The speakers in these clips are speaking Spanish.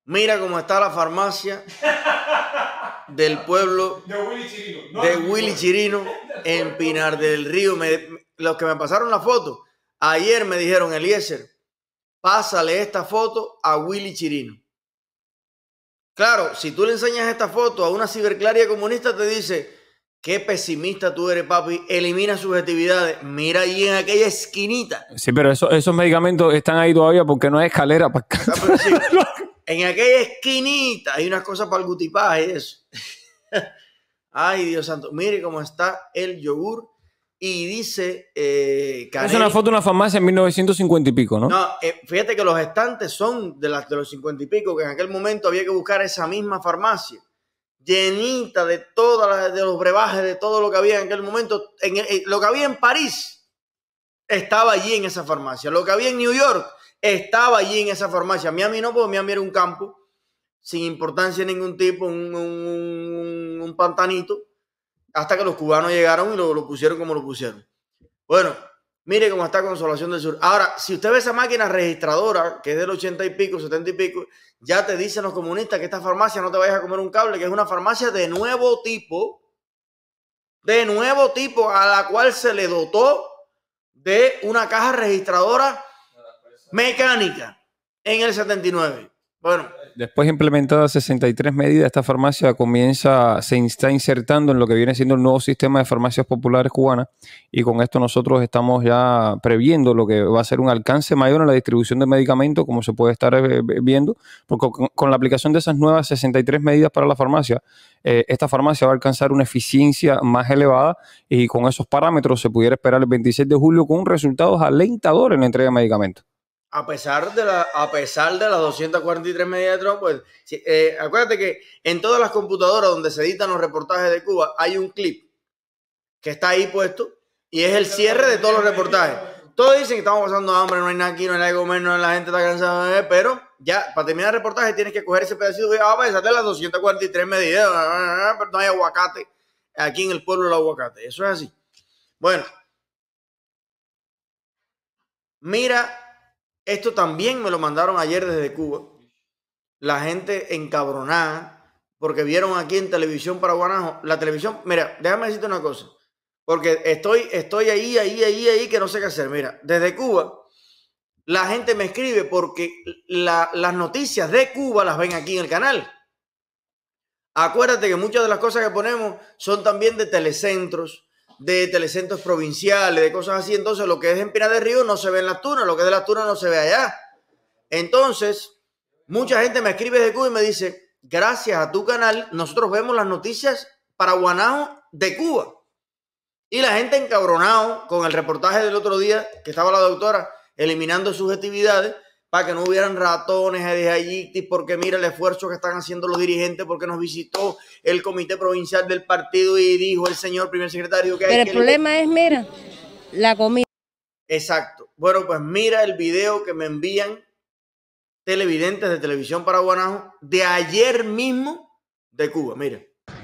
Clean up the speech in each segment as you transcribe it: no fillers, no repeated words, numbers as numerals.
Mira cómo está la farmacia del pueblo de Willy Chirino en Pinar del Río. Los que me pasaron la foto ayer me dijeron: Eliezer, pásale esta foto a Willy Chirino. Claro, si tú le enseñas esta foto a una ciberclaria comunista, te dice: qué pesimista tú eres, papi, elimina subjetividades. Mira ahí en aquella esquinita. Sí, pero esos medicamentos están ahí todavía porque no hay escalera para acá. Sí, en aquella esquinita hay unas cosas para el gutipaje y eso. Ay, Dios santo. Mire cómo está el yogur. Y dice... es una foto de una farmacia en 1950 y pico, ¿no? No, fíjate que los estantes son de los 50 y pico, que en aquel momento había que buscar esa misma farmacia, llenita de de los brebajes, de todo lo que había en aquel momento. Lo que había en París estaba allí en esa farmacia. Lo que había en New York estaba allí en esa farmacia. Miami no, porque Miami era un campo sin importancia de ningún tipo, un pantanito, hasta que los cubanos llegaron y lo pusieron como lo pusieron. Bueno, mire cómo está Consolación del Sur. Ahora, si usted ve esa máquina registradora, que es del 80 y pico, 70 y pico, ya te dicen los comunistas que esta farmacia no te vayas a comer un cable, que es una farmacia de nuevo tipo, a la cual se le dotó de una caja registradora mecánica en el 79. Bueno, después de implementadas 63 medidas, esta farmacia se está insertando en lo que viene siendo el nuevo sistema de farmacias populares cubanas, y con esto nosotros estamos ya previendo lo que va a ser un alcance mayor en la distribución de medicamentos, como se puede estar viendo, porque con la aplicación de esas nuevas 63 medidas para la farmacia, esta farmacia va a alcanzar una eficiencia más elevada, y con esos parámetros se pudiera esperar el 26 de julio con resultados alentadores en la entrega de medicamentos. A pesar de las 243 medidas de Trump, pues acuérdate que en todas las computadoras donde se editan los reportajes de Cuba hay un clip que está ahí puesto y es el cierre de todos los reportajes. Todos dicen que estamos pasando hambre, no hay nada aquí, no hay nada que comer, la gente está cansada, pero ya para terminar el reportaje tienes que coger ese pedacito y a pesar de las 243 medidas, pero no hay aguacate aquí en el pueblo del aguacate. Eso es así. Bueno, mira. Esto también me lo mandaron ayer desde Cuba. La gente encabronada porque vieron aquí en Televisión para Guanajo. La televisión, mira, déjame decirte una cosa. Porque estoy ahí que no sé qué hacer. Mira, desde Cuba la gente me escribe porque las noticias de Cuba las ven aquí en el canal. Acuérdate que muchas de las cosas que ponemos son también de telecentros provinciales, de cosas así. Entonces lo que es en Pinar del Río no se ve en Las Tunas, lo que es de Las Tunas no se ve allá. Entonces mucha gente me escribe de Cuba y me dice: gracias a tu canal nosotros vemos las noticias para Guanajo de Cuba. Y la gente encabronado con el reportaje del otro día que estaba la doctora eliminando subjetividades para que no hubieran ratones allí, porque mira el esfuerzo que están haciendo los dirigentes, porque nos visitó el comité provincial del partido y dijo el señor primer secretario que... Pero el problema es, mira, la comida. Exacto. Bueno, pues mira el video que me envían televidentes de Televisión para Guanajo de ayer mismo de Cuba, mira.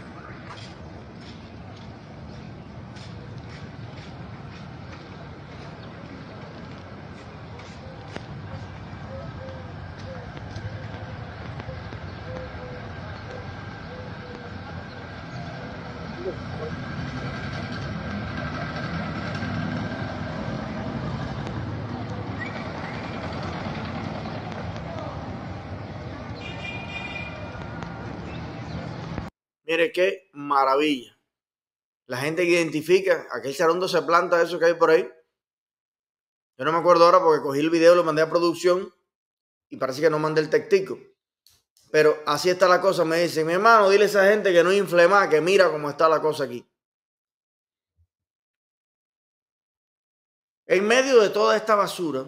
Mire qué maravilla. La gente que identifica, aquel charondo se planta eso que hay por ahí. Yo no me acuerdo ahora porque cogí el video, lo mandé a producción y parece que no mandé el textico. Pero así está la cosa. Me dice: mi hermano, dile a esa gente que no infle más, que mira cómo está la cosa aquí. En medio de toda esta basura,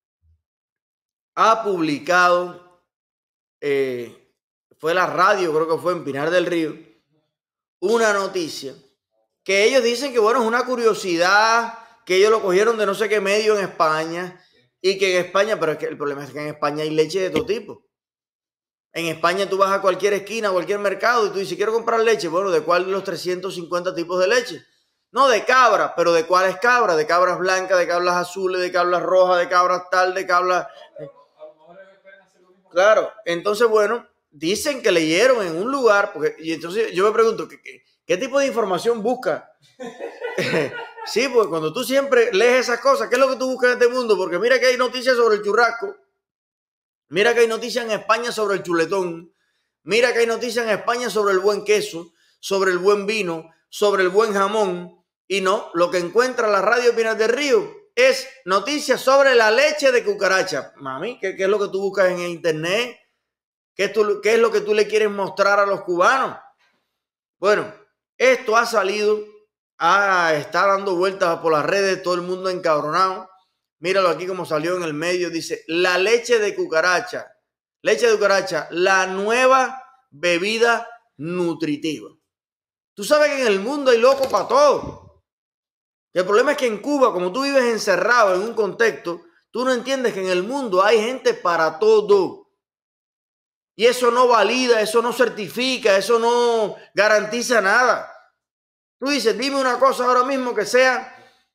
ha publicado, fue la radio, creo que fue en Pinar del Río, una noticia que ellos dicen que, bueno, es una curiosidad, que ellos lo cogieron de no sé qué medio en España, y que en España, pero es que el problema es que en España hay leche de todo tipo. En España tú vas a cualquier esquina, a cualquier mercado, y tú dices: quiero comprar leche. Bueno, ¿de cuál de los 350 tipos de leche? No, de cabra, pero ¿de cuáles cabras? De cabras blancas, de cabras azules, de cabras rojas, de cabras tal, de cabras... Claro, entonces, bueno, dicen que leyeron en un lugar, y entonces yo me pregunto, ¿qué tipo de información busca? Sí, porque cuando tú siempre lees esas cosas, ¿qué es lo que tú buscas en este mundo? Porque mira que hay noticias sobre el churrasco, mira que hay noticias en España sobre el chuletón, mira que hay noticias en España sobre el buen queso, sobre el buen vino, sobre el buen jamón, y no, lo que encuentra la radio Pinar del Río es noticias sobre la leche de cucaracha. Mami, ¿qué es lo que tú buscas en internet? ¿Qué es lo que tú le quieres mostrar a los cubanos? Bueno, esto ha salido, está dando vueltas por las redes, todo el mundo encabronado. Míralo aquí como salió en el medio, dice, la leche de cucaracha, la nueva bebida nutritiva. Tú sabes que en el mundo hay loco para todo. El problema es que en Cuba, como tú vives encerrado en un contexto, tú no entiendes que en el mundo hay gente para todo. Y eso no valida, eso no certifica, eso no garantiza nada. Tú dices, dime una cosa ahora mismo que sea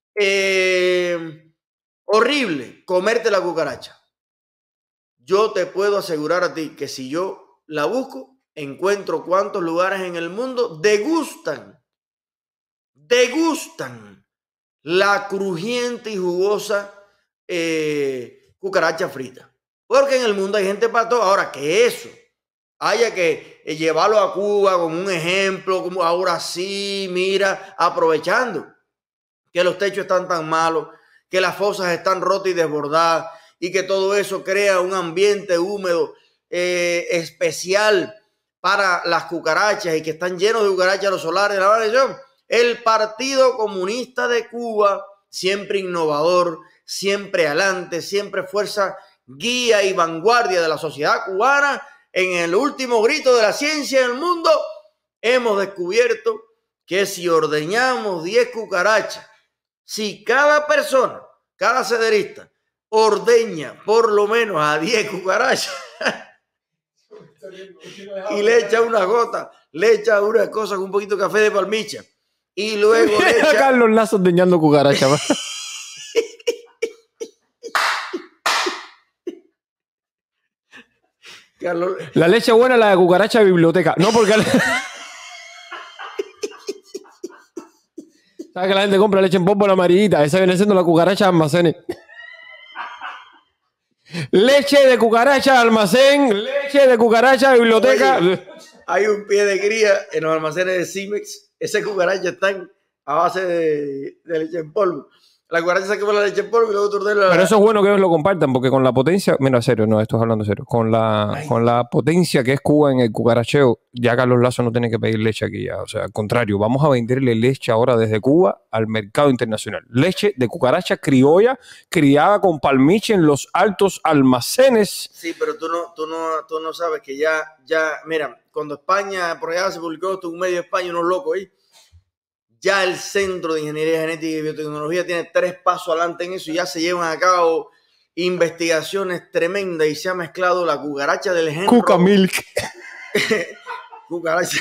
horrible, comerte la cucaracha. Yo te puedo asegurar a ti que si yo la busco, encuentro cuántos lugares en el mundo degustan la crujiente y jugosa cucaracha frita. Porque en el mundo hay gente para todo. Ahora, que eso haya que llevarlo a Cuba como un ejemplo, como ahora sí, mira, aprovechando que los techos están tan malos, que las fosas están rotas y desbordadas, y que todo eso crea un ambiente húmedo especial para las cucarachas, y que están llenos de cucarachas los solares de la Nación. El Partido Comunista de Cuba, siempre innovador, siempre adelante, siempre fuerza, guía y vanguardia de la sociedad cubana, en el último grito de la ciencia en el mundo, hemos descubierto que si ordeñamos 10 cucarachas, si cada persona, cada cederista, ordeña por lo menos a 10 cucarachas y le echa una gota, le echa una cosa con un poquito de café de palmicha, y luego le echa... Carlos Lazo ordeñando cucarachas. Carlos... La leche buena es la de cucaracha de biblioteca. No, porque... ¿Sabes que la gente compra leche en polvo la amarillita? Esa viene siendo la cucaracha de almacenes. Leche de cucaracha de almacén, leche de cucaracha de biblioteca. Oye, hay un pie de cría en los almacenes de Cimex. Ese cucaracha están a base de leche en polvo. La cucaracha saca la leche en polvo y luego tú ordenas. Pero eso es bueno que ellos lo compartan, porque con la potencia, mira, serio, no, esto es hablando serio, con la potencia que es Cuba en el cucaracheo, ya Carlos Lazo no tiene que pedir leche aquí ya. O sea, al contrario, vamos a venderle leche ahora desde Cuba al mercado internacional. Leche de cucaracha criolla, criada con palmiche en los altos almacenes. Sí, pero tú no sabes que ya, mira, cuando España, por allá se publicó esto en un medio de España, unos locos ahí. Ya el Centro de Ingeniería Genética y Biotecnología tiene 3 pasos adelante en eso, y ya se llevan a cabo investigaciones tremendas, y se ha mezclado la cucaracha del gen Cuca Milk. Cucaracha.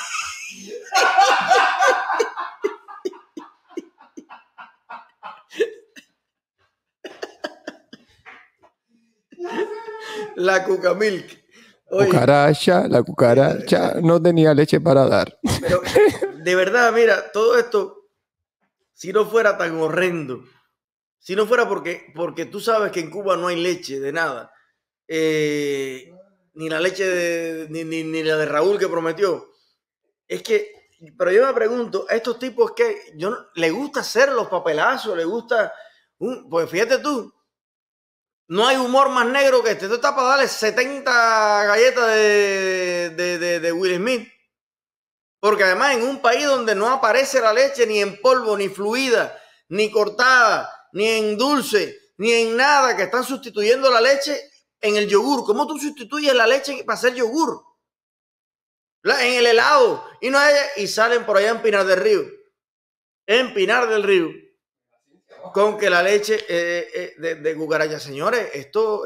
La Cuca Milk. Oye, La cucaracha no tenía leche para dar. Pero de verdad, mira, todo esto, si no fuera tan horrendo, si no fuera porque tú sabes que en Cuba no hay leche de nada, ni la leche ni la de Raúl que prometió, es que, pero yo me pregunto, a estos tipos que le gusta hacer los papelazos, le gusta, pues fíjate tú, no hay humor más negro que este. Esto está para darle 70 galletas de Will Smith. Porque además en un país donde no aparece la leche ni en polvo, ni fluida, ni cortada, ni en dulce, ni en nada, que están sustituyendo la leche en el yogur. ¿Cómo tú sustituyes la leche para hacer yogur? En el helado. Y salen por allá en Pinar del Río. En Pinar del Río. Con que la leche de cucaracha. Señores, esto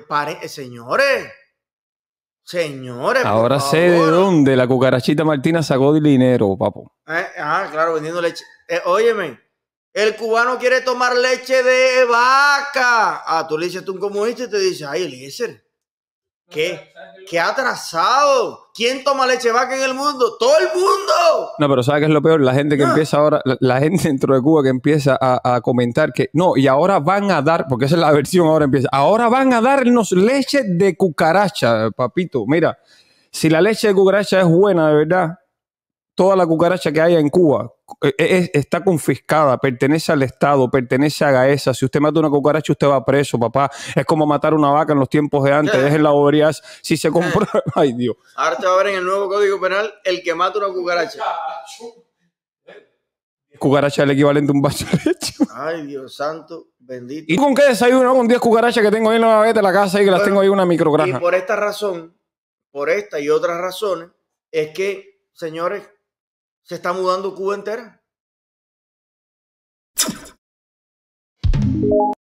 señores, ahora sé de dónde la cucarachita Martina sacó dinero, papo. Claro, vendiendo leche. Óyeme, el cubano quiere tomar leche de vaca. Tú le dices a un comunista y te dice, ay, Eliezer, ¿Qué atrasado? ¿Quién toma leche de vaca en el mundo? ¡Todo el mundo! No, pero ¿sabes qué es lo peor? La gente que empieza ahora, la gente dentro de Cuba que empieza a comentar que no, y ahora van a dar, porque esa es la versión, ahora empieza, ahora van a darnos leche de cucaracha, papito. Mira, si la leche de cucaracha es buena, de verdad, toda la cucaracha que haya en Cuba está confiscada, pertenece al Estado, pertenece a Gaesa. Si usted mata una cucaracha, usted va preso, papá. Es como matar una vaca en los tiempos de antes. Dejen la boberías. Si se comprueba... Ay, Dios. Ahora te va a ver en el nuevo Código Penal el que mata una cucaracha. Cucaracha es el equivalente a un vaso de leche. Ay, Dios santo, bendito. ¿Y con qué desayuno? Con 10 cucarachas que tengo ahí en la gaveta de la casa y que las tengo ahí en una microgranja. Y por esta razón, por esta y otras razones, es que, señores, se está mudando Cuba entera.